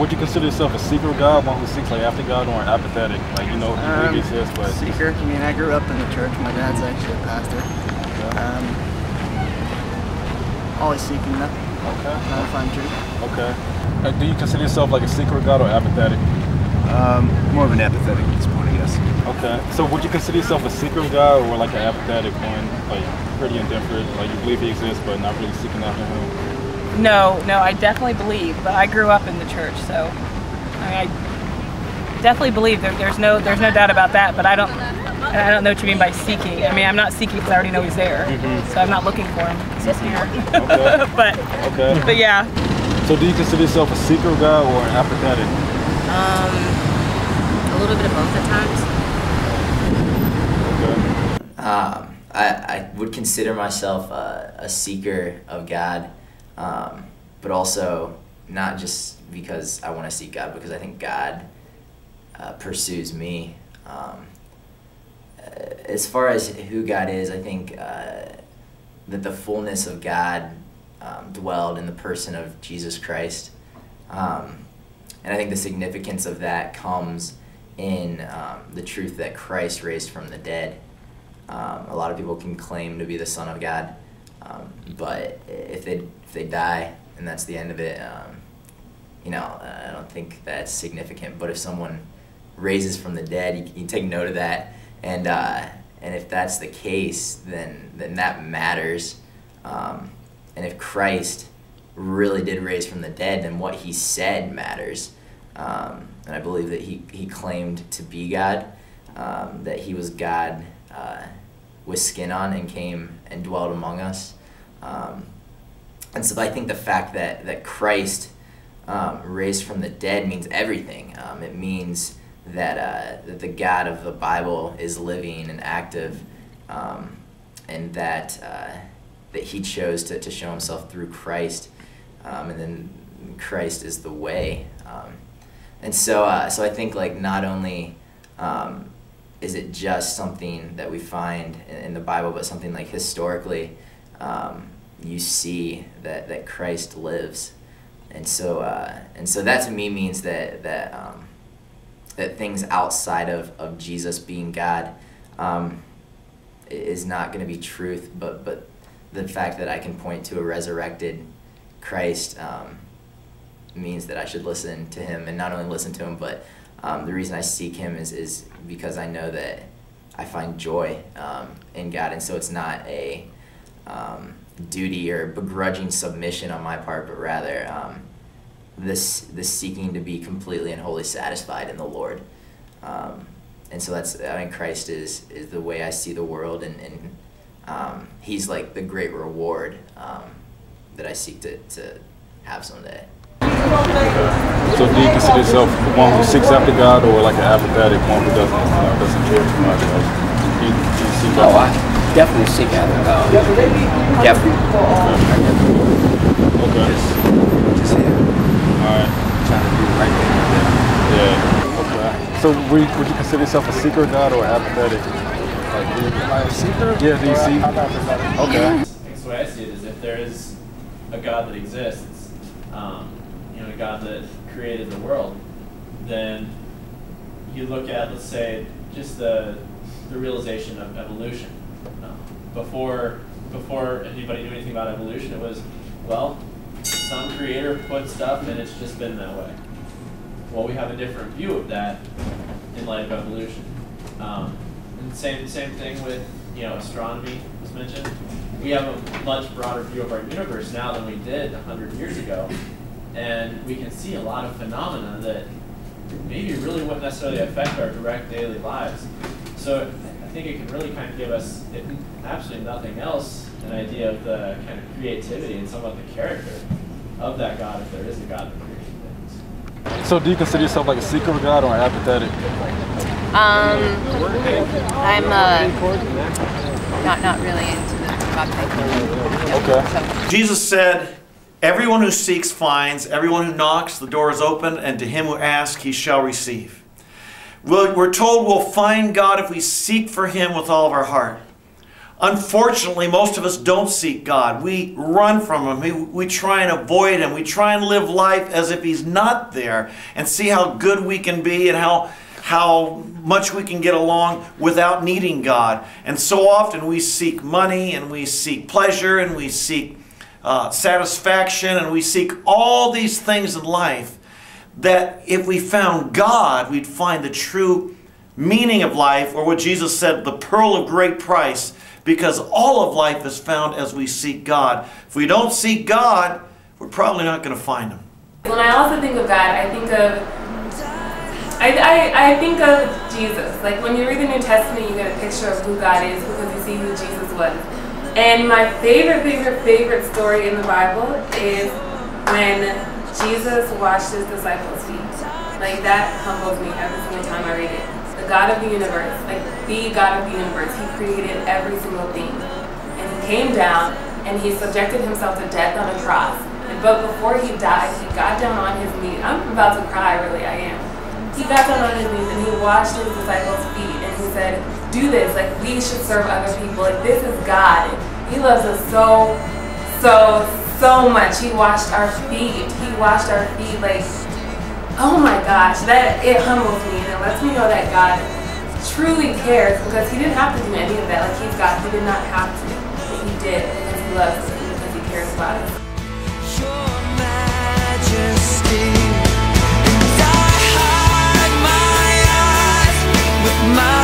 would you consider yourself a seeker of God, one who seeks like after God, or an apathetic? Like, you know, you believe he exists, but... Seeker. I mean, I grew up in the church. My dad's actually a pastor. Okay. Always seeking that. Okay. Trying to find truth. Okay. Do you consider yourself like a seeker of God or apathetic? More of an apathetic at this point, I guess. Okay. So would you consider yourself a seeker of God or like an apathetic one, like pretty indifferent, like you believe he exists but not really seeking after him? No, I definitely believe, but I grew up in the church, so I definitely believe. There's no doubt about that. But I don't know what you mean by seeking. I mean, I'm not seeking because I already know he's there, so I'm not looking for him. He's here. Okay. But yeah. So do you consider yourself a seeker of God or an apathetic? A little bit of both at times. Okay. I would consider myself a seeker of God, but also not just because I want to seek God, because I think God pursues me. As far as who God is, I think that the fullness of God dwelled in the person of Jesus Christ. And I think the significance of that comes in the truth that Christ raised from the dead. A lot of people can claim to be the Son of God, but if they die and that's the end of it, I don't think that's significant. But if someone raises from the dead, you take note of that, and if that's the case, then that matters. And if Christ really did raise from the dead, then what he said matters. And I believe that he claimed to be God, that he was God with skin on and came and dwelt among us. And so I think the fact that Christ raised from the dead means everything. It means that the God of the Bible is living and active, and that he chose to show himself through Christ, and then Christ is the way. And so I think, like, not only is it just something that we find in the Bible, but something like historically you see that Christ lives. And so that to me means that things outside of Jesus being God is not going to be truth, but the fact that I can point to a resurrected Christ means that I should listen to him, and not only listen to him, but the reason I seek him is because I know that I find joy in God. And so it's not a duty or begrudging submission on my part, but rather this seeking to be completely and wholly satisfied in the Lord. And so Christ is the way I see the world, and he's like the great reward that I seek to have someday. So do you consider yourself one who seeks after God, or like an apathetic one who doesn't care too much? Do you seek after? I definitely seek after God. Definitely. Okay. Just here. All right. Trying to do the right thing. Yeah. Okay. So would you consider yourself a seeker of God or apathetic? Like a seeker? Yeah. Do you seek? Okay. I think the way I see it is, if there is a God that exists, a God that created the world, then you look at, let's say, just the realization of evolution. Before anybody knew anything about evolution, it was, well, some creator put stuff and it's just been that way. Well, we have a different view of that in light of evolution. And same thing with astronomy was mentioned. We have a much broader view of our universe now than we did 100 years ago. And we can see a lot of phenomena that maybe really wouldn't necessarily affect our direct daily lives. So I think it can really kind of give us, if absolutely nothing else, an idea of the kind of creativity and somewhat the character of that God, if there is a God that creates things. So do you consider yourself like a seeker of God or an apathetic? I'm not really into the God thing. Okay. Jesus said, "Everyone who seeks finds, everyone who knocks, the door is open, and to him who asks, he shall receive." We're told we'll find God if we seek for him with all of our heart. Unfortunately, most of us don't seek God. We run from Him. We try and avoid Him. We try and live life as if He's not there and see how good we can be and how much we can get along without needing God. And so often we seek money and we seek pleasure and we seek satisfaction and we seek all these things in life that if we found God, we'd find the true meaning of life, or what Jesus said, the pearl of great price, because all of life is found as we seek God. If we don't seek God, we're probably not going to find Him. When I also think of God, I think of Jesus. Like when you read the New Testament, you get a picture of who God is because you see who Jesus was. And my favorite story in the Bible is when Jesus washed His disciples' feet. Like that humbles me every single time I read it. The God of the universe, like the God of the universe, He created every single thing. And He came down and He subjected Himself to death on a cross. But before He died, He got down on His knees. I'm about to cry, really, I am. He got down on His knees and He washed His disciples' feet and He said, do this, like we should serve other people. Like this is God. He loves us so much. He washed our feet. He washed our feet, like, oh my gosh, that it humbles me and it lets me know that God truly cares because He didn't have to do any of that. Like He's God, He did not have to, but He did because He loves us and because He cares about us. Your Majesty, and I hide my eyes with my